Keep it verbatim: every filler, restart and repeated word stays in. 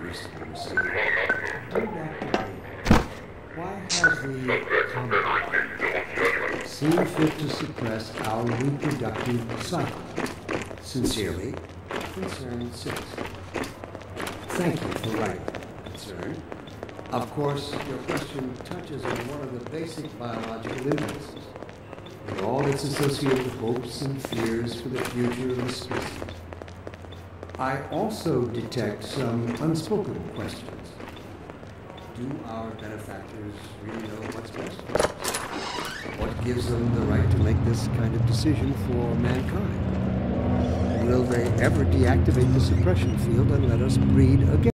University received. Dear Doctor A, why has the Commonwealth seen fit to suppress our reproductive cycle? Sincerely, Concern six. Thank you for writing, Concern. Of course, your question touches on one of the basic biological impulses, with all its associated hopes and fears for the future of the species. I also detect some unspoken questions. Do our benefactors really know what's best for us? What gives them the right to make this kind of decision for mankind? Will they ever deactivate the suppression field and let us breed again?